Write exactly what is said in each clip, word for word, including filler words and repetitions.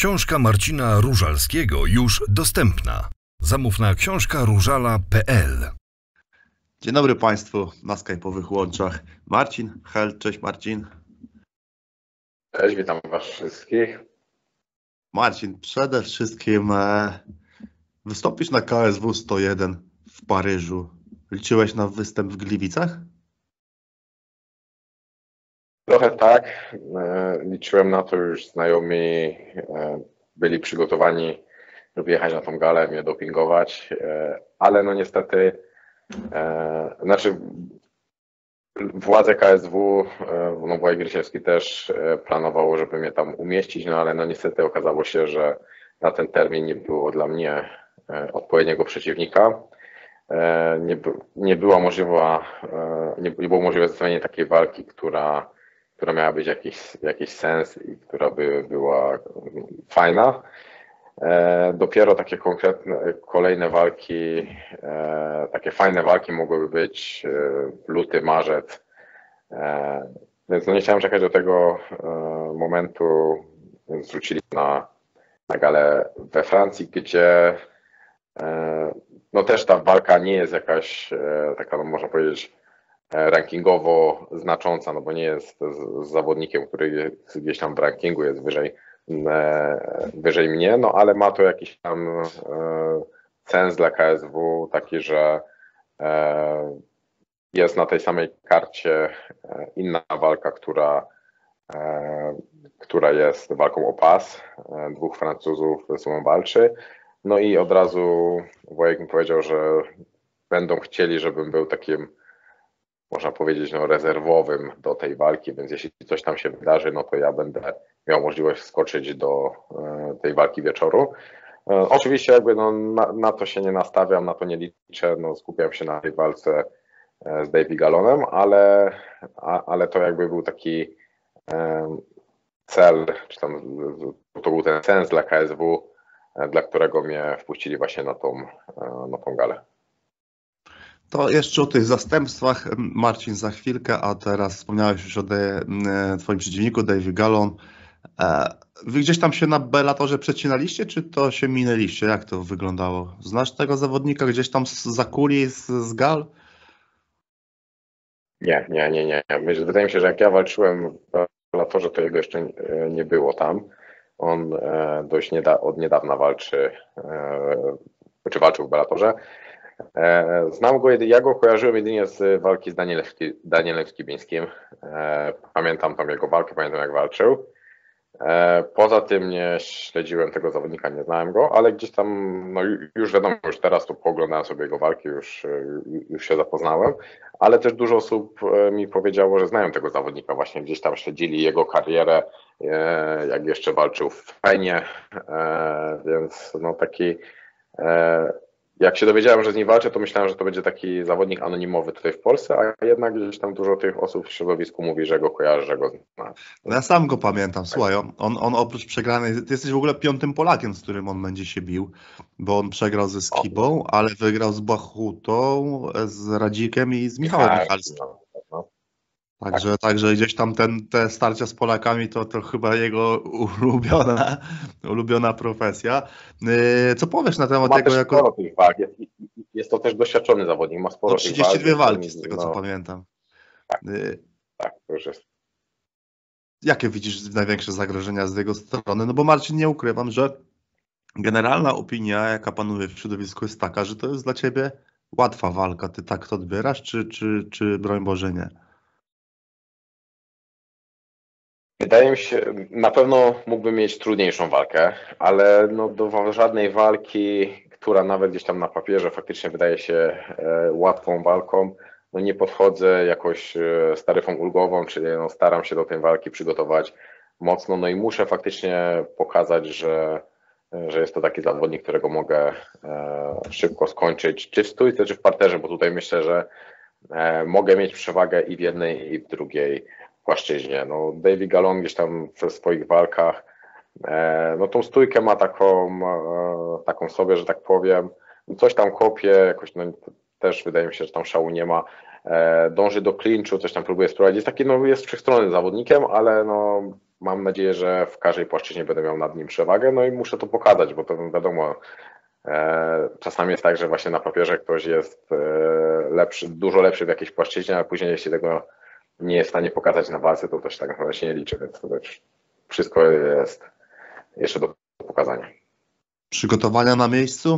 Książka Marcina Różalskiego już dostępna. Zamów na książka różala kropka p l. Dzień dobry Państwu na skype'owych łączach. Marcin, hel, cześć Marcin. Cześć, witam Was wszystkich. Marcin, przede wszystkim e, wystąpisz na K S W sto jeden w Paryżu. Liczyłeś na występ w Gliwicach? Trochę tak. E, liczyłem na to, już znajomi e, byli przygotowani, żeby jechać na tą galę, mnie dopingować, e, ale no niestety, e, znaczy władze K S W, e, no Wojciech Grysiewski też e, planowało, żeby mnie tam umieścić, no ale no niestety okazało się, że na ten termin nie było dla mnie e, odpowiedniego przeciwnika. E, nie, nie była możliwa, e, nie, nie było możliwe zestawienie takiej walki, która która miała być jakiś, jakiś sens i która by była fajna. E, dopiero takie konkretne, kolejne walki, e, takie fajne walki mogłyby być e, luty, marzec. E, więc no nie chciałem czekać do tego e, momentu, więc wrócili na, na galę we Francji, gdzie e, no też ta walka nie jest jakaś e, taka, no można powiedzieć, rankingowo znacząca, no bo nie jest z, z zawodnikiem, który gdzieś tam w rankingu jest wyżej, e, wyżej mnie, no ale ma to jakiś tam e, sens dla K S W taki, że e, jest na tej samej karcie e, inna walka, która, e, która jest walką o pas. E, dwóch Francuzów ze sobą walczy. No i od razu Wojek mi powiedział, że będą chcieli, żebym był takim, można powiedzieć, no, rezerwowym do tej walki, więc jeśli coś tam się wydarzy, no to ja będę miał możliwość wskoczyć do e, tej walki wieczoru. E, oczywiście jakby no, na, na to się nie nastawiam, na to nie liczę, no, skupiam się na tej walce e, z Davey Gallonem, ale, a, ale to jakby był taki e, cel, czy tam to był ten sens dla K S W, e, dla którego mnie wpuścili właśnie na tą, e, na tą galę. To jeszcze o tych zastępstwach, Marcin, za chwilkę, a teraz wspomniałeś już o de, Twoim przeciwniku, Davey Gallon. Wy gdzieś tam się na Bellatorze przecinaliście, czy to się minęliście? Jak to wyglądało? Znasz tego zawodnika gdzieś tam za kulis, z gal? Nie, nie, nie, nie. Wydaje mi się, że jak ja walczyłem w Bellatorze, to jego jeszcze nie było tam. On dość nieda od niedawna walczy, czy walczył w Bellatorze. Znam go, ja go kojarzyłem jedynie z walki z Danielem, Danielem Skibińskim. Pamiętam tam jego walkę, pamiętam jak walczył. Poza tym nie śledziłem tego zawodnika, nie znałem go, ale gdzieś tam, no już wiadomo, już teraz to pooglądałem sobie jego walki, już, już się zapoznałem, ale też dużo osób mi powiedziało, że znają tego zawodnika, właśnie gdzieś tam śledzili jego karierę, jak jeszcze walczył w Fejnie, więc no taki... Jak się dowiedziałem, że z nim walczę, to myślałem, że to będzie taki zawodnik anonimowy tutaj w Polsce, a jednak gdzieś tam dużo tych osób w środowisku mówi, że go kojarzy, że go zna. No ja sam go pamiętam, słuchaj, on, on, on oprócz przegranej, ty jesteś w ogóle piątym Polakiem, z którym on będzie się bił, bo on przegrał ze Skibą, ale wygrał z Bachutą, z Radzikiem i z Michałem Tak, Michalskim. no, no. Także, tak. także gdzieś tam ten, te starcia z Polakami to, to chyba jego ulubiona, ulubiona profesja. Co powiesz na temat ma tego? Też jako... sporo tych walk. Jest, jest to też doświadczony zawodnik, ma sporo no, trzydzieści dwie tych walk. walki, z tego no, co pamiętam. Tak, tak, to już jest. Jakie widzisz największe zagrożenia z jego strony? No bo Marcin, nie ukrywam, że generalna opinia, jaka panuje w środowisku, jest taka, że to jest dla ciebie łatwa walka. Ty tak to odbierasz, czy, czy, czy broń Boże nie? Wydaje mi się, na pewno mógłbym mieć trudniejszą walkę, ale no do żadnej walki, która nawet gdzieś tam na papierze faktycznie wydaje się e, łatwą walką, no nie podchodzę jakoś e, z taryfą ulgową, czyli no staram się do tej walki przygotować mocno, no i muszę faktycznie pokazać, że, że jest to taki zawodnik, którego mogę e, szybko skończyć, czy w stójce, czy w parterze, bo tutaj myślę, że e, mogę mieć przewagę i w jednej, i w drugiej płaszczyźnie. No, Davey Gallon gdzieś tam w swoich walkach, e, no tą stójkę ma taką, e, taką sobie, że tak powiem, coś tam kopie, jakoś no, też wydaje mi się, że tam szału nie ma. Dąży do klinczu, coś tam próbuje sprowadzić. Jest taki, no jest wszechstronnym zawodnikiem, ale no mam nadzieję, że w każdej płaszczyźnie będę miał nad nim przewagę, no i muszę to pokazać, bo to wiadomo, czasami jest tak, że właśnie na papierze ktoś jest lepszy, dużo lepszy w jakiejś płaszczyźnie, a później jeśli tego nie jest w stanie pokazać na walce, to też tak naprawdę się nie liczy, więc to też wszystko jest jeszcze do pokazania. Przygotowania na miejscu?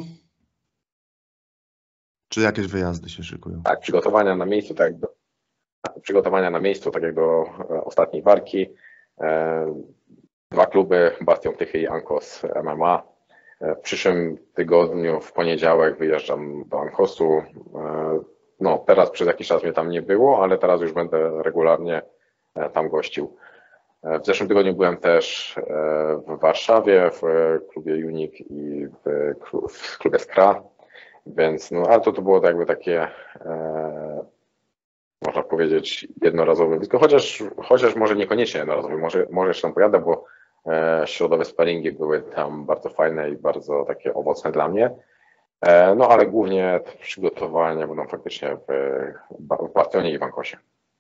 Czy jakieś wyjazdy się szykują? Tak, przygotowania na miejscu, tak jak do, przygotowania na miejscu, tak jak do ostatniej walki. Dwa kluby, Bastion Tychy i Ankos M M A. W przyszłym tygodniu, w poniedziałek wyjeżdżam do Ankosu. No, teraz przez jakiś czas mnie tam nie było, ale teraz już będę regularnie tam gościł. W zeszłym tygodniu byłem też w Warszawie, w klubie Unik i w klubie Skra, więc no, ale to, to było jakby takie, e, można powiedzieć, jednorazowe blisko, chociaż, chociaż może niekoniecznie jednorazowe, może, może jeszcze tam pojadę, bo e, środowe sparingi były tam bardzo fajne i bardzo takie owocne dla mnie. E, no ale głównie te przygotowania będą faktycznie w, w Bastionie i w Ankosie.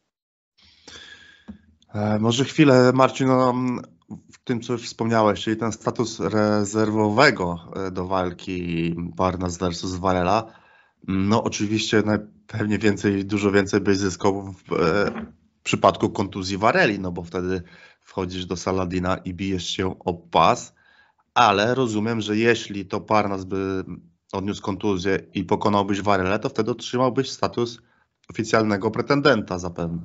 E, może chwilę, Marcin, no, w tym, co już wspomniałeś, czyli ten status rezerwowego do walki Parnas versus Varela. No oczywiście pewnie więcej, dużo więcej byś zyskał w, w przypadku kontuzji Vareli, no bo wtedy wchodzisz do Saladina i bijesz się o pas, ale rozumiem, że jeśli to Parnas by odniósł kontuzję i pokonałbyś Varelę, to wtedy otrzymałbyś status oficjalnego pretendenta zapewne.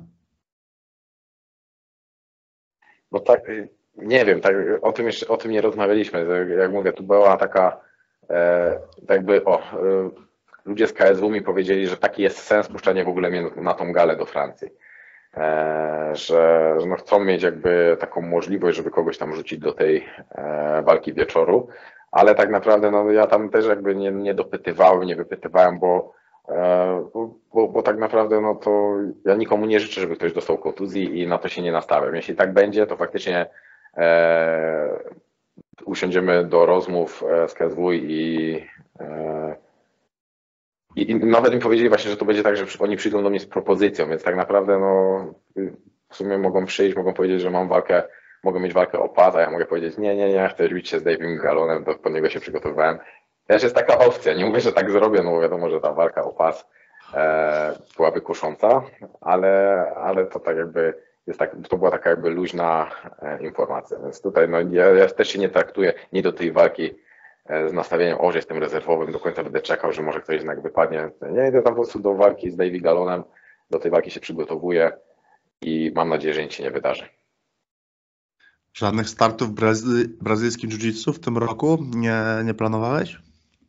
No tak, nie wiem, tak, o tym jeszcze, o tym nie rozmawialiśmy. Jak mówię, tu była taka, e, jakby, o, e, ludzie z K S W mi powiedzieli, że taki jest sens puszczania w ogóle mnie na tą galę do Francji. E, że że no chcą mieć jakby taką możliwość, żeby kogoś tam rzucić do tej e, walki wieczoru, ale tak naprawdę no, ja tam też jakby nie, nie dopytywałem, nie wypytywałem, bo Bo, bo, bo tak naprawdę no to ja nikomu nie życzę, żeby ktoś dostał kontuzji i na to się nie nastawiam. Jeśli tak będzie, to faktycznie e, usiądziemy do rozmów z K S W i, e, i, i nawet mi powiedzieli właśnie, że to będzie tak, że oni przyjdą do mnie z propozycją, więc tak naprawdę no w sumie mogą przyjść, mogą powiedzieć, że mam walkę, mogę mieć walkę o pas, a ja mogę powiedzieć nie, nie, nie, chcę bić się z Dave'em Gallonem, do, pod niego się przygotowywałem. Też jest taka opcja, nie mówię, że tak zrobię, no bo wiadomo, że ta walka o pas e, byłaby kusząca, ale, ale to tak jakby jest tak, to była taka jakby luźna e, informacja, więc tutaj no, ja, ja też się nie traktuję nie do tej walki e, z nastawieniem, o, że jestem rezerwowym, do końca będę czekał, że może ktoś jednak wypadnie. Nie idę tam po prostu do walki z Dave'em Gallonem, do tej walki się przygotowuję i mam nadzieję, że nic się nie wydarzy. Żadnych startów w brazy brazylijskim jiu-jitsu w tym roku nie, nie planowałeś?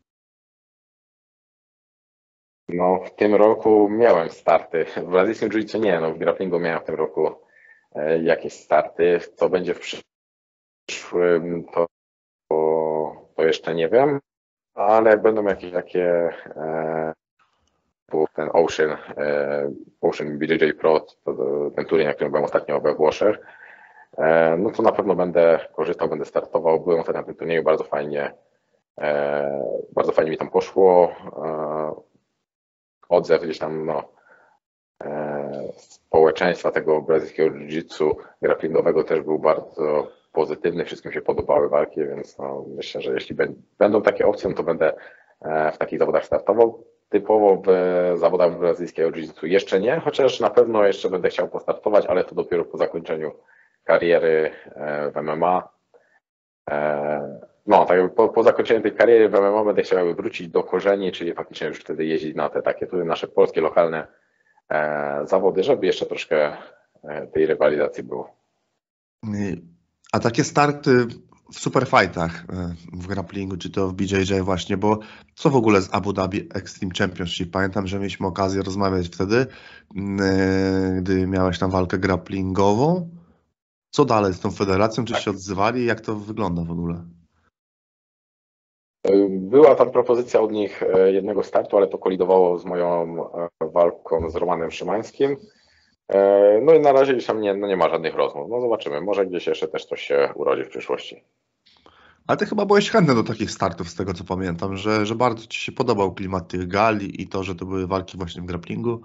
No, w tym roku miałem starty. W brazylijskim jiu-jitsu nie, no w grapplingu miałem w tym roku e, jakieś starty. Co będzie w przyszłym, to, to jeszcze nie wiem, ale jak będą jakieś takie e, ten Ocean, e, Ocean B J J Pro, to, to, ten turniej, na którym byłem ostatnio we Włoszech, e, no to na pewno będę korzystał, będę startował. Byłem ostatnio na tym turnieju, bardzo fajnie, e, bardzo fajnie mi tam poszło. E, Odzew gdzieś tam no, e, społeczeństwa tego brazylijskiego jiu-jitsu grapplingowego też był bardzo pozytywny, wszystkim się podobały walki, więc no, myślę, że jeśli będą takie opcje, no to będę e, w takich zawodach startował. Typowo w zawodach brazylijskiego jiu-jitsu jeszcze nie, chociaż na pewno jeszcze będę chciał postartować, ale to dopiero po zakończeniu kariery e, w M M A. E, No, tak po, po zakończeniu tej kariery w M M A będę chciał wrócić do korzeni, czyli faktycznie już wtedy jeździć na te takie tutaj nasze polskie, lokalne e, zawody, żeby jeszcze troszkę e, tej rywalizacji było. A takie starty w superfightach w grapplingu, czy to w B J J właśnie, bo co w ogóle z Abu Dhabi Extreme Championship? Pamiętam, że mieliśmy okazję rozmawiać wtedy, gdy miałeś tam walkę grapplingową. Co dalej z tą federacją? Czy tak. się odzywali? Jak to wygląda w ogóle? Była tam propozycja od nich jednego startu, ale to kolidowało z moją walką z Romanem Szymańskim. No i na razie gdzieś tam nie, no nie ma żadnych rozmów. No zobaczymy, może gdzieś jeszcze też coś się urodzi w przyszłości. Ale ty chyba byłeś chętny do takich startów, z tego co pamiętam, że, że bardzo ci się podobał klimat tych gali i to, że to były walki właśnie w grapplingu.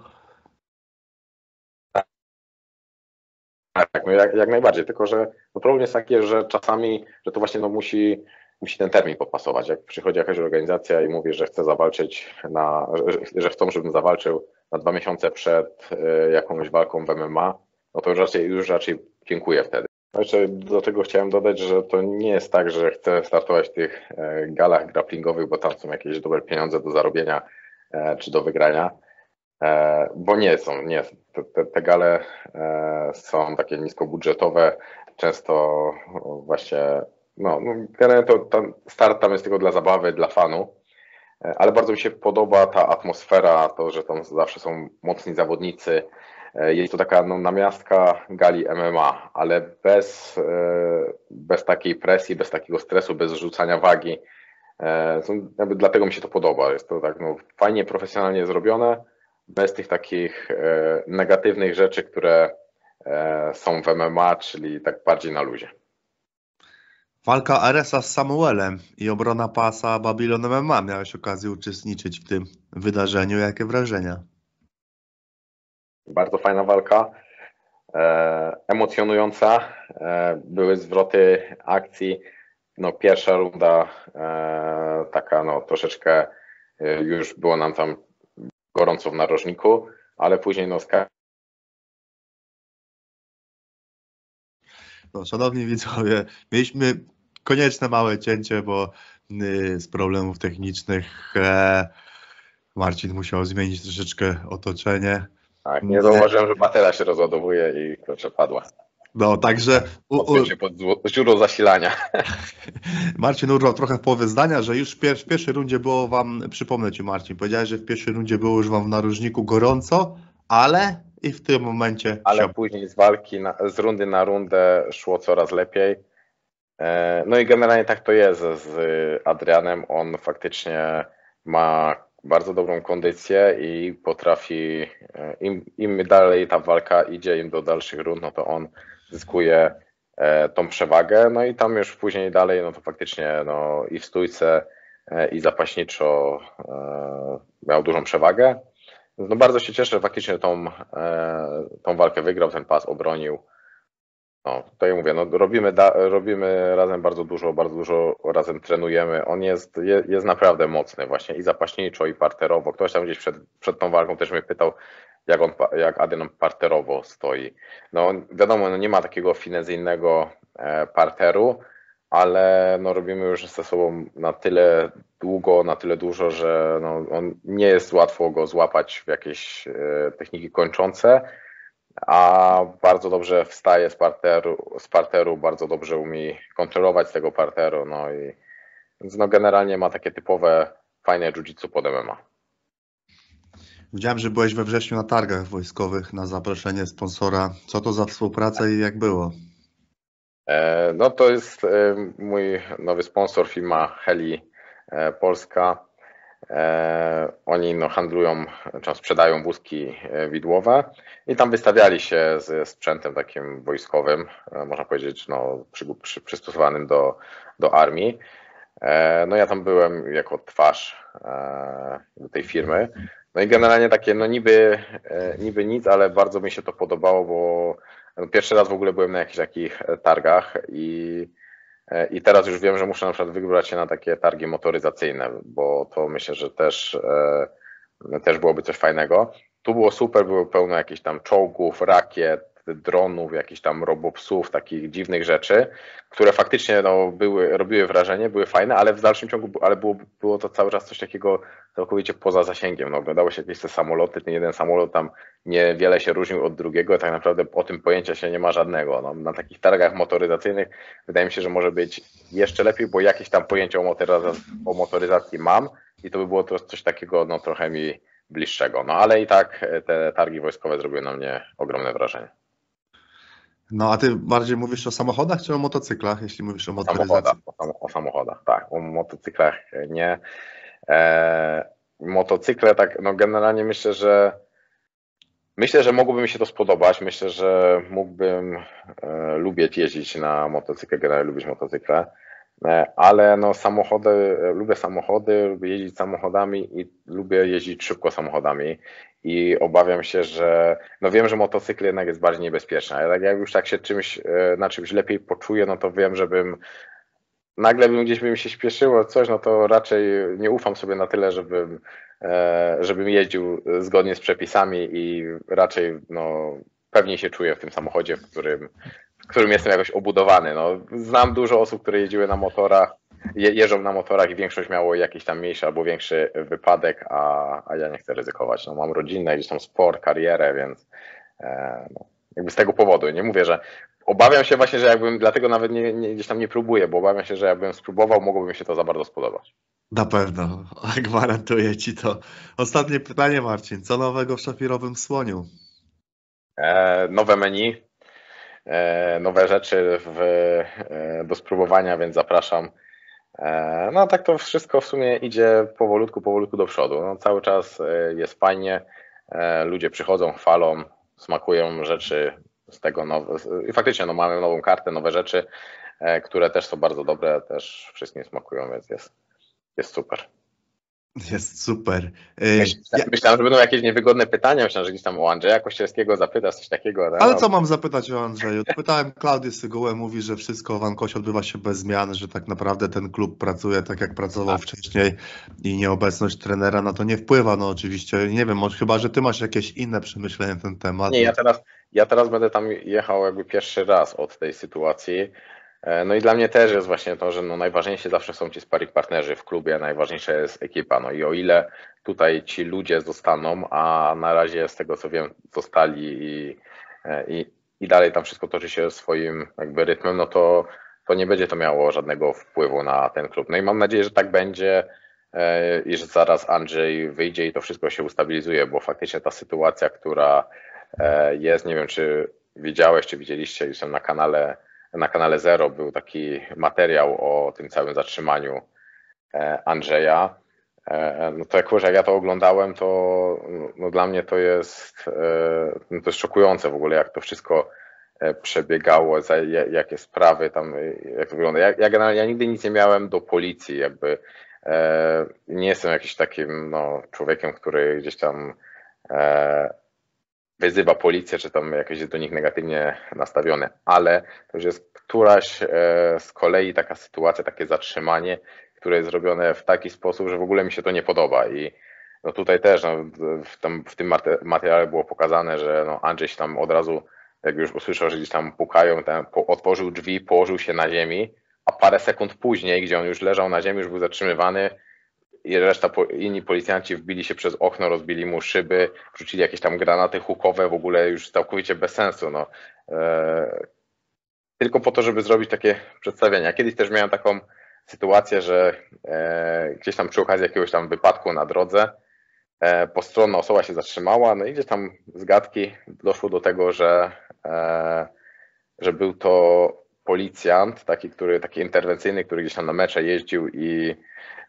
Tak, no jak, jak najbardziej, tylko że no problem jest taki, że czasami, że to właśnie no musi, musi ten termin popasować. Jak przychodzi jakaś organizacja i mówi, że chce zawalczyć na, że, że chcą, żebym zawalczył na dwa miesiące przed y, jakąś walką w M M A, no to już raczej, już raczej dziękuję wtedy. No jeszcze do tego chciałem dodać, że to nie jest tak, że chcę startować w tych e, galach grapplingowych, bo tam są jakieś dobre pieniądze do zarobienia e, czy do wygrania. E, bo nie są, nie, te, te, te gale e, są takie niskobudżetowe, często właśnie, no, no generalnie to tam, start tam jest tylko dla zabawy, dla fanu, e, ale bardzo mi się podoba ta atmosfera, to, że tam zawsze są mocni zawodnicy, e, jest to taka no, namiastka gali M M A, ale bez, e, bez takiej presji, bez takiego stresu, bez rzucania wagi, e, to, jakby dlatego mi się to podoba, jest to tak no, fajnie, profesjonalnie zrobione, bez tych takich e, negatywnych rzeczy, które e, są w M M A, czyli tak bardziej na luzie. Walka Aresa z Samuelem i obrona pasa Babylon M M A. Miałeś okazję uczestniczyć w tym wydarzeniu. Jakie wrażenia? Bardzo fajna walka, e, emocjonująca. E, były zwroty akcji. No, pierwsza runda e, taka no, troszeczkę e, już było nam tam gorąco w narożniku, ale później no, No, szanowni widzowie, mieliśmy konieczne małe cięcie, bo y, z problemów technicznych e, Marcin musiał zmienić troszeczkę otoczenie. tak, nie zauważyłem, że bateria się rozładowuje i kurczę, padła. No, także u, u, się pod źródło zasilania. Marcin urwał trochę w połowie zdania, że już w, pier w pierwszej rundzie było wam, przypomnę ci Marcin, powiedziałeś, że w pierwszej rundzie było już wam w narożniku gorąco, ale i w tym momencie... Ale się... później z walki, na, z rundy na rundę szło coraz lepiej. E, no i generalnie tak to jest z Adrianem. On faktycznie ma bardzo dobrą kondycję i potrafi, im, im dalej ta walka idzie, im do dalszych rund, no to on zyskuje e, tą przewagę. No i tam już później dalej, no to faktycznie no, i w stójce, e, i zapaśniczo e, miał dużą przewagę. No bardzo się cieszę, że faktycznie tą, e, tą walkę wygrał, ten pas obronił. No, to ja mówię, no robimy, da, robimy razem bardzo dużo, bardzo dużo razem trenujemy. On jest, jest, jest naprawdę mocny właśnie i zapaśniczo, i parterowo. Ktoś tam gdzieś przed, przed tą walką też mnie pytał, jak on, jak Adrian parterowo stoi. No wiadomo, no nie ma takiego finezyjnego e, parteru, ale no robimy już ze sobą na tyle długo, na tyle dużo, że no on nie jest łatwo go złapać w jakieś e, techniki kończące, a bardzo dobrze wstaje z parteru, z parteru, bardzo dobrze umie kontrolować z tego parteru, no i więc no generalnie ma takie typowe, fajne jiu-jitsu pod M M A. Widziałem, że byłeś we wrześniu na targach wojskowych na zaproszenie sponsora. Co to za współpraca i jak było? E, no to jest e, mój nowy sponsor, firma Heli e, Polska. E, oni no, handlują, czy sprzedają wózki widłowe i tam wystawiali się ze sprzętem takim wojskowym, e, można powiedzieć, no, przy, przy, przystosowanym do, do armii. E, no ja tam byłem jako twarz e, do tej firmy. No i generalnie takie, no niby, e, niby nic, ale bardzo mi się to podobało, bo no, pierwszy raz w ogóle byłem na jakichś takich targach i I teraz już wiem, że muszę na przykład wybrać się na takie targi motoryzacyjne, bo to myślę, że też, e, też byłoby coś fajnego. Tu było super, było pełno jakichś tam czołgów, rakiet, dronów, jakichś tam robopsów, takich dziwnych rzeczy, które faktycznie no, były, robiły wrażenie, były fajne, ale w dalszym ciągu ale było, było to cały czas coś takiego całkowicie poza zasięgiem. No, oglądało się jakieś te samoloty, ten jeden samolot tam niewiele się różnił od drugiego, tak naprawdę o tym pojęcia się nie ma żadnego. No, na takich targach motoryzacyjnych wydaje mi się, że może być jeszcze lepiej, bo jakieś tam pojęcie o motoryzacji, o motoryzacji mam i to by było to coś takiego no, trochę mi bliższego. No ale i tak te targi wojskowe zrobiły na mnie ogromne wrażenie. No a ty bardziej mówisz o samochodach czy o motocyklach, jeśli mówisz o motoryzacji? Samochodach, o, o samochodach, tak. O motocyklach nie. E, motocykle tak, no generalnie myślę, że myślę, że mogłoby mi się to spodobać. Myślę, że mógłbym e, lubić jeździć na motocykle, generalnie lubić motocykle. ale no samochody, lubię samochody, lubię jeździć samochodami i lubię jeździć szybko samochodami i obawiam się, że no wiem, że motocykl jednak jest bardziej niebezpieczny, ale jak już tak się czymś, na czymś lepiej poczuję, no to wiem, żebym nagle bym gdzieś bym się śpieszyło coś, no to raczej nie ufam sobie na tyle, żebym, żebym jeździł zgodnie z przepisami i raczej no, pewniej się czuję w tym samochodzie, w którym, w którym jestem jakoś obudowany. No, znam dużo osób, które jeździły na motorach, je, jeżdżą na motorach i większość miało jakiś tam mniejszy albo większy wypadek, a, a ja nie chcę ryzykować. No, mam rodzinę, gdzieś tam sport, karierę, więc e, no, jakby z tego powodu. Nie mówię, że obawiam się właśnie, że jakbym, dlatego nawet nie, nie, gdzieś tam nie próbuję, bo obawiam się, że jakbym spróbował, mogłoby mi się to za bardzo spodobać. Na pewno, gwarantuję Ci to. Ostatnie pytanie, Marcin. Co nowego w szafirowym słoniu? E, nowe menu, e, nowe rzeczy w, e, do spróbowania, więc zapraszam. E, no tak to wszystko w sumie idzie powolutku, powolutku do przodu. No, cały czas jest fajnie, e, ludzie przychodzą, chwalą, smakują rzeczy z tego nowe. I faktycznie no, mamy nową kartę, nowe rzeczy, e, które też są bardzo dobre, też wszystkim smakują, więc jest, jest super. Jest super. Myślałem, ja... myślałem, że będą jakieś niewygodne pytania. Myślałem, że gdzieś tam o Andrzeja Kościelskiego zapytasz coś takiego. Ale co mam zapytać o Andrzeju? Pytałem Klaudię Sygułę, mówi, że wszystko w Ankosie odbywa się bez zmian, że tak naprawdę ten klub pracuje tak, jak pracował A. wcześniej i nieobecność trenera na to nie wpływa. No oczywiście, nie wiem, może, chyba, że ty masz jakieś inne przemyślenia na ten temat. Nie, ja teraz, ja teraz będę tam jechał jakby pierwszy raz od tej sytuacji. No i dla mnie też jest właśnie to, że no najważniejsi zawsze są ci sparring partnerzy w klubie, najważniejsza jest ekipa. No i o ile tutaj ci ludzie zostaną, a na razie z tego co wiem zostali i, i, i dalej tam wszystko toczy się swoim jakby rytmem, no to, to nie będzie to miało żadnego wpływu na ten klub. No i mam nadzieję, że tak będzie i że zaraz Andrzej wyjdzie i to wszystko się ustabilizuje, bo faktycznie ta sytuacja, która jest, nie wiem czy widziałeś, czy widzieliście już na kanale Na kanale Zero był taki materiał o tym całym zatrzymaniu Andrzeja. No to jak, jak ja to oglądałem, to no dla mnie to jest, no to jest szokujące w ogóle, jak to wszystko przebiegało, jakie sprawy tam, jak to wygląda. Ja, ja generalnie ja nigdy nic nie miałem do policji, jakby nie jestem jakimś takim no, człowiekiem, który gdzieś tam wyzywa policję, czy tam jakoś jest do nich negatywnie nastawione, ale to już jest któraś z kolei taka sytuacja, takie zatrzymanie, które jest zrobione w taki sposób, że w ogóle mi się to nie podoba i no tutaj też no, w, tam, w tym materiale było pokazane, że no Andrzej się tam od razu, jak już usłyszał, że gdzieś tam pukają, tam otworzył drzwi, położył się na ziemi, a parę sekund później, gdzie on już leżał na ziemi, już był zatrzymywany, i reszta, inni policjanci wbili się przez okno, rozbili mu szyby, wrzucili jakieś tam granaty hukowe, w ogóle już całkowicie bez sensu. No. E, tylko po to, żeby zrobić takie przedstawienia. Kiedyś też miałem taką sytuację, że e, gdzieś tam przy okazji jakiegoś tam wypadku na drodze e, postronna osoba się zatrzymała, no i gdzieś tam z gadki doszło do tego, że, e, że był to policjant, taki, który, taki interwencyjny, który gdzieś tam na mecze jeździł i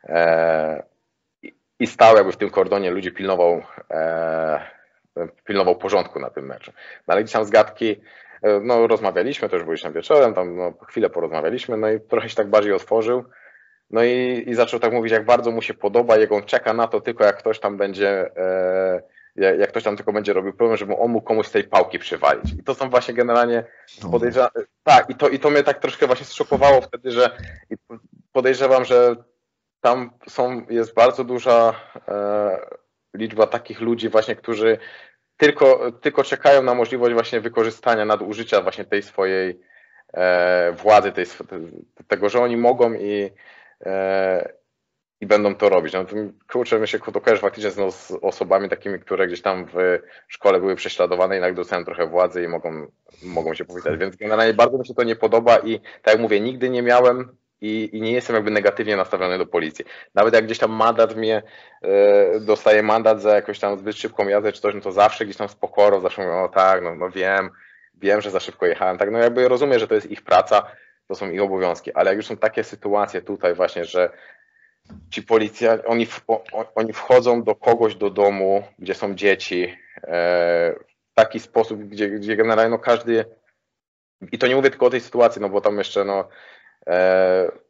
i stał jakby w tym kordonie ludzi, pilnował, e, pilnował porządku na tym meczu. No ale gdzieś tam z gadki, no rozmawialiśmy, to już byliśmy wieczorem, tam no, chwilę porozmawialiśmy, no i trochę się tak bardziej otworzył, no i, i zaczął tak mówić, jak bardzo mu się podoba, jak on czeka na to tylko, jak ktoś tam będzie, e, jak, jak ktoś tam tylko będzie robił problem, żeby on mógł komuś z tej pałki przywalić. I to są właśnie generalnie podejrzewam, tak, i to, i to mnie tak troszkę właśnie zszokowało wtedy, że podejrzewam, że tam są, jest bardzo duża e, liczba takich ludzi właśnie, którzy tylko, tylko czekają na możliwość właśnie wykorzystania, nadużycia właśnie tej swojej e, władzy, tej, tego, że oni mogą i, e, i będą to robić. No, to, kurczę, my się to kojarzy faktycznie z, no, z osobami takimi, które gdzieś tam w szkole były prześladowane i nagle dostają trochę władzy i mogą, mogą się powitać. Więc generalnie bardzo mi się to nie podoba i tak jak mówię, nigdy nie miałem I, I nie jestem jakby negatywnie nastawiony do policji. Nawet jak gdzieś tam mandat mnie, e, dostaje mandat za jakąś tam zbyt szybką jazdę czy coś, no to zawsze gdzieś tam z pokorą, zawsze mówię, o tak, no, no wiem, wiem, że za szybko jechałem. Tak, no jakby rozumiem, że to jest ich praca, to są ich obowiązki, ale jak już są takie sytuacje tutaj właśnie, że ci policjanci, oni, w, o, oni wchodzą do kogoś do domu, gdzie są dzieci, e, w taki sposób, gdzie, gdzie generalnie no każdy, i to nie mówię tylko o tej sytuacji, no bo tam jeszcze no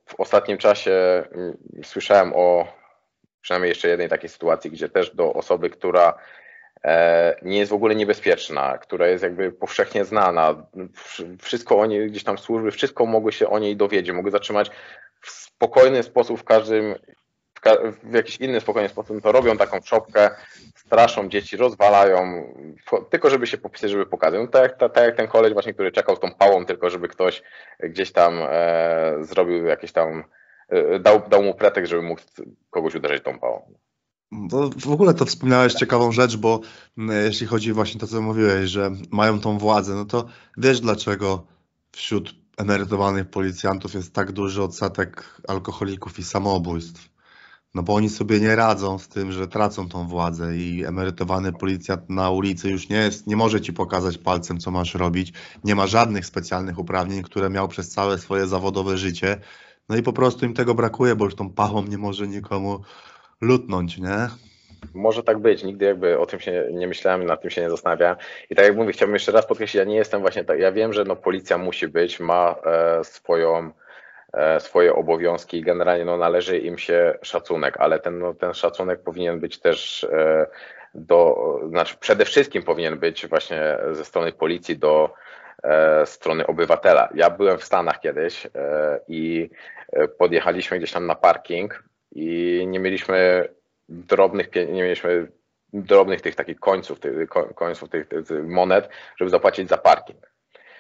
w ostatnim czasie słyszałem o przynajmniej jeszcze jednej takiej sytuacji, gdzie też do osoby, która nie jest w ogóle niebezpieczna, która jest jakby powszechnie znana, wszystko o niej, gdzieś tam służby, wszystko mogły się o niej dowiedzieć, mogły zatrzymać w spokojny sposób, w każdym, w, ka w jakiś inny spokojny sposób, to robią taką szopkę, straszą dzieci, rozwalają, tylko żeby się popisać, żeby pokazać. No tak, jak, tak jak ten koleś właśnie, który czekał z tą pałą, tylko żeby ktoś gdzieś tam e, zrobił jakieś tam, e, dał, dał mu pretekst, żeby mógł kogoś uderzyć tą pałą. To w ogóle to wspomniałeś ciekawą rzecz, bo jeśli chodzi właśnie to, co mówiłeś, że mają tą władzę, no to wiesz dlaczego wśród emerytowanych policjantów jest tak duży odsetek alkoholików i samobójstw. No bo oni sobie nie radzą z tym, że tracą tą władzę i emerytowany policjant na ulicy już nie jest, nie może ci pokazać palcem, co masz robić, nie ma żadnych specjalnych uprawnień, które miał przez całe swoje zawodowe życie. No i po prostu im tego brakuje, bo już tą pachą nie może nikomu lutnąć, nie? Może tak być, nigdy jakby o tym się nie myślałem, nad tym się nie zastanawiałem. I tak jak mówię, chciałbym jeszcze raz podkreślić, ja nie jestem właśnie tak, ja wiem, że no policja musi być, ma e, swoją, e, swoje obowiązki i generalnie no należy im się szacunek, ale ten, no, ten szacunek powinien być też e, do, znaczy przede wszystkim powinien być właśnie ze strony policji do e, strony obywatela. Ja byłem w Stanach kiedyś e, i podjechaliśmy gdzieś tam na parking i nie mieliśmy drobnych, nie mieliśmy drobnych tych takich końców, tych, końców tych, tych monet, żeby zapłacić za parking.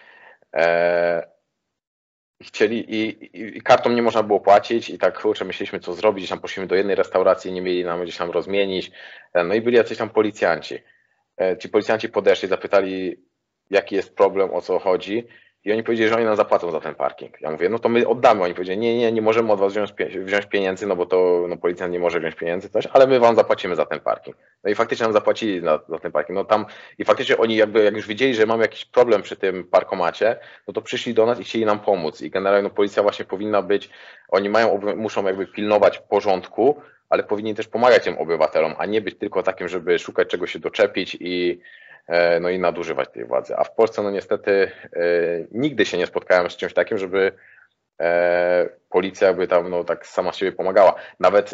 Eee, chcieli i, i, i kartą nie można było płacić i tak kurczę, myśleliśmy co zrobić, gdzieś tam poszliśmy do jednej restauracji, nie mieli nam gdzieś tam rozmienić, no i byli jacyś tam policjanci. Eee, ci policjanci podeszli, zapytali jaki jest problem, o co chodzi. I oni powiedzieli, że oni nam zapłacą za ten parking. Ja mówię, no to my oddamy. Oni powiedzieli, nie, nie, nie możemy od was wziąć, wziąć pieniędzy, no bo to no, policjant nie może wziąć pieniędzy, coś, ale my wam zapłacimy za ten parking. No i faktycznie nam zapłacili za, za ten parking. No tam i faktycznie oni jakby, jak już widzieli, że mamy jakiś problem przy tym parkomacie, no to przyszli do nas i chcieli nam pomóc. I generalnie no, policja właśnie powinna być, oni mają, muszą jakby pilnować porządku, ale powinni też pomagać tym obywatelom, a nie być tylko takim, żeby szukać czego się doczepić i no i nadużywać tej władzy. A w Polsce no niestety e, nigdy się nie spotkałem z czymś takim, żeby e, policja jakby tam no tak sama z siebie pomagała. Nawet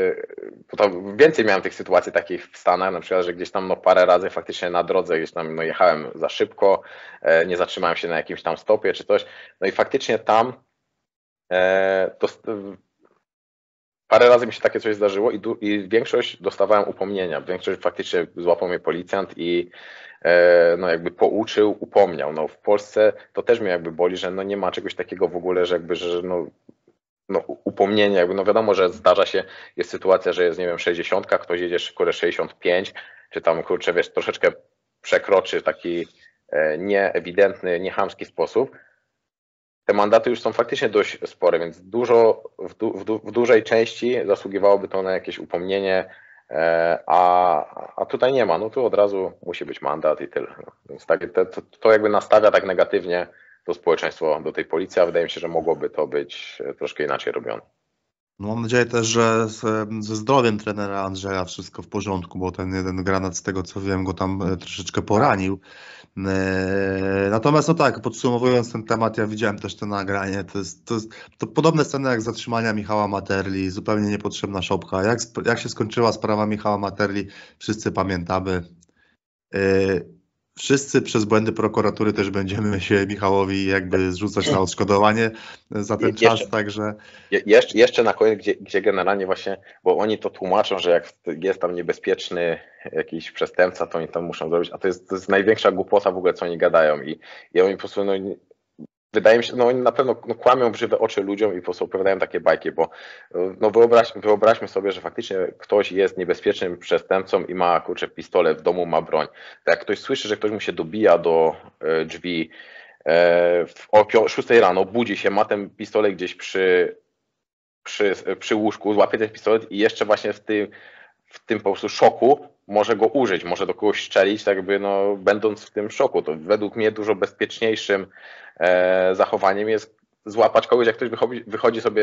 e, więcej miałem tych sytuacji takich w Stanach, na przykład, że gdzieś tam no parę razy faktycznie na drodze gdzieś tam no jechałem za szybko, e, nie zatrzymałem się na jakimś tam stopie czy coś, no i faktycznie tam e, to, parę razy mi się takie coś zdarzyło i, i większość dostawałem upomnienia. Większość faktycznie złapał mnie policjant i e, no jakby pouczył, upomniał. No w Polsce to też mnie jakby boli, że no nie ma czegoś takiego w ogóle, że jakby, że no, no upomnienie, jakby no wiadomo, że zdarza się, jest sytuacja, że jest nie wiem sześćdziesiątka, ktoś jedzie szybko sześćdziesiąt pięć, czy tam kurczę wiesz, troszeczkę przekroczy w taki e, nieewidentny, niechamski sposób. Te mandaty już są faktycznie dość spore, więc dużo, w, du, w, du, w dużej części zasługiwałoby to na jakieś upomnienie, e, a, a tutaj nie ma. No tu od razu musi być mandat i tyle. No. Więc tak, to, to jakby nastawia tak negatywnie to społeczeństwo do tej policji, a wydaje mi się, że mogłoby to być troszkę inaczej robione. No mam nadzieję też, że z, ze zdrowiem trenera Andrzeja wszystko w porządku, bo ten jeden granat, z tego co wiem, go tam troszeczkę poranił. Natomiast no tak, podsumowując ten temat, ja widziałem też to nagranie, to jest, to jest to podobne sceny jak zatrzymania Michała Materli, zupełnie niepotrzebna szopka. Jak, jak się skończyła sprawa Michała Materli, wszyscy pamiętamy. Wszyscy przez błędy prokuratury też będziemy się Michałowi jakby zrzucać na odszkodowanie za ten jeszcze, czas, także... Jeszcze, jeszcze na koniec, gdzie, gdzie generalnie właśnie, bo oni to tłumaczą, że jak jest tam niebezpieczny jakiś przestępca, to oni tam muszą zrobić, a to jest, to jest największa głupota w ogóle, co oni gadają i, i oni po prostu, no, wydaje mi się, no oni na pewno no, kłamią w żywe oczy ludziom i po prostu opowiadają takie bajki, bo no wyobraź, wyobraźmy sobie, że faktycznie ktoś jest niebezpiecznym przestępcą i ma kurczę pistolet w domu, ma broń. To jak ktoś słyszy, że ktoś mu się dobija do e, drzwi e, o szóstej rano, budzi się, ma ten pistolet gdzieś przy, przy, przy łóżku, złapie ten pistolet i jeszcze właśnie w tym, w tym po prostu szoku może go użyć, może do kogoś strzelić, tak jakby no, będąc w tym szoku. To według mnie dużo bezpieczniejszym e, zachowaniem jest złapać kogoś, jak ktoś wychodzi, wychodzi sobie z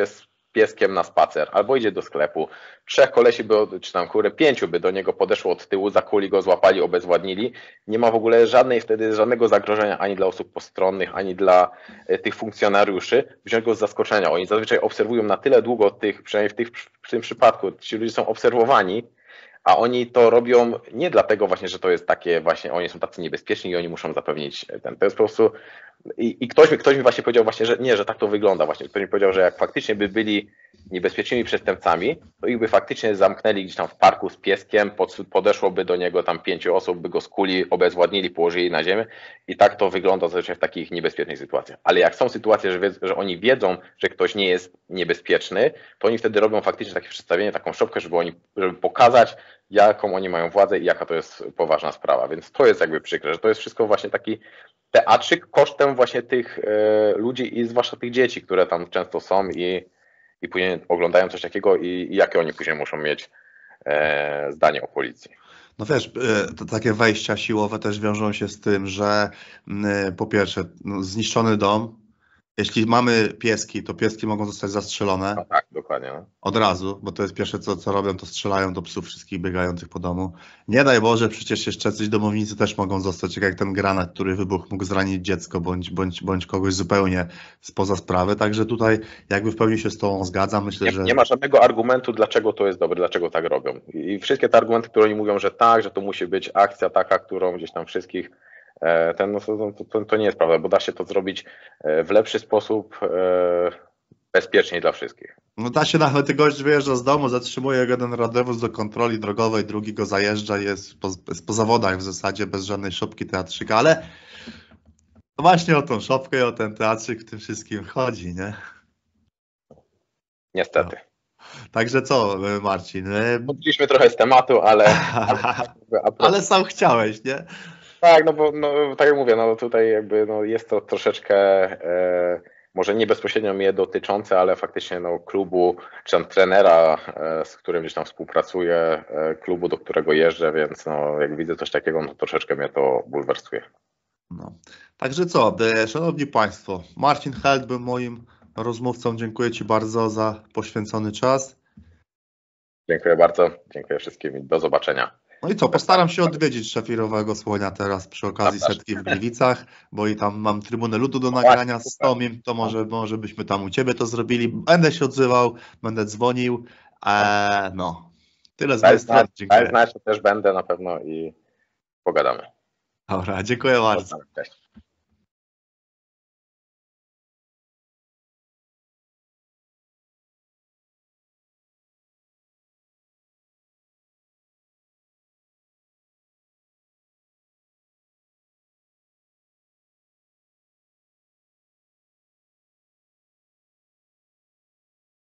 pieskiem na spacer, albo idzie do sklepu, trzech kolesi by, czy tam kury, pięciu by do niego podeszło od tyłu, zakuli go, złapali, obezwładnili. Nie ma w ogóle żadnej wtedy, żadnego zagrożenia ani dla osób postronnych, ani dla e, tych funkcjonariuszy, wziąć go z zaskoczenia. Oni zazwyczaj obserwują na tyle długo tych, przynajmniej w, tych, w tym przypadku, ci ludzie są obserwowani, a oni to robią nie dlatego właśnie, że to jest takie właśnie, oni są tacy niebezpieczni i oni muszą zapewnić ten, to jest po prostu i, i ktoś, mi, ktoś mi właśnie powiedział właśnie, że nie, że tak to wygląda właśnie, ktoś mi powiedział, że jak faktycznie by byli niebezpiecznymi przestępcami, to ich by faktycznie zamknęli gdzieś tam w parku z pieskiem, pod, podeszłoby do niego tam pięciu osób, by go skuli, obezwładnili, położyli na ziemię i tak to wygląda zazwyczaj w takich niebezpiecznych sytuacjach. Ale jak są sytuacje, że, wie, że oni wiedzą, że ktoś nie jest niebezpieczny, to oni wtedy robią faktycznie takie przedstawienie, taką szopkę, żeby oni, żeby pokazać, jaką oni mają władzę i jaka to jest poważna sprawa. Więc to jest jakby przykre, że to jest wszystko właśnie taki teatrzyk kosztem właśnie tych e, ludzi i zwłaszcza tych dzieci, które tam często są i, i później oglądają coś takiego i, i jakie oni później muszą mieć e, zdanie o policji. No wiesz, to takie wejścia siłowe też wiążą się z tym, że po pierwsze no, zniszczony dom, jeśli mamy pieski, to pieski mogą zostać zastrzelone. No tak, dokładnie. No. Od razu, bo to jest pierwsze, co, co robią, to strzelają do psów wszystkich biegających po domu. Nie daj Boże, przecież jeszcze coś domownicy też mogą zostać, jak ten granat, który wybuchł, mógł zranić dziecko, bądź, bądź, bądź kogoś zupełnie spoza sprawy. Także tutaj jakby w pełni się z Tobą zgadzam. Myślę, nie, że... nie ma żadnego argumentu, dlaczego to jest dobre, dlaczego tak robią. I wszystkie te argumenty, które oni mówią, że tak, że to musi być akcja taka, którą gdzieś tam wszystkich ten, no, to, to, to nie jest prawda, bo da się to zrobić w lepszy sposób, bezpieczniej dla wszystkich. No da się nawet, gość wyjeżdża z domu, zatrzymuje jeden radiowóz do kontroli drogowej, drugi go zajeżdża i jest po, jest po zawodach w zasadzie, bez żadnej szopki teatrzyka, ale właśnie o tą szopkę i o ten teatrzyk w tym wszystkim chodzi, nie? Niestety. No. Także co, Marcin? Odbiliśmy trochę z tematu, ale... ale, ale sam chciałeś, nie? Tak, no bo no, tak jak mówię, no tutaj jakby no, jest to troszeczkę e, może nie bezpośrednio mnie dotyczące, ale faktycznie no, klubu, czy tam trenera, e, z którym gdzieś tam współpracuję, e, klubu, do którego jeżdżę, więc no, jak widzę coś takiego, no troszeczkę mnie to bulwersuje. No. Także co, szanowni Państwo, Marcin Held był moim rozmówcą. Dziękuję Ci bardzo za poświęcony czas. Dziękuję bardzo, dziękuję wszystkim i do zobaczenia. No i co, postaram się odwiedzić Szafirowego Słonia teraz przy okazji setki w Gliwicach, bo i tam mam Trybunę Ludu do nagrania z Tomiem, to może, może byśmy tam u Ciebie to zrobili. Będę się odzywał, będę dzwonił. Eee, no, tyle z mojej strony. Dziękuję. Znać, to też będę na pewno i pogadamy. Dobra, dziękuję bardzo. Cześć.